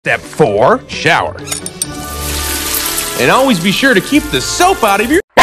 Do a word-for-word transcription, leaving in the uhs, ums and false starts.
Step four, shower. And always be sure to keep the soap out of your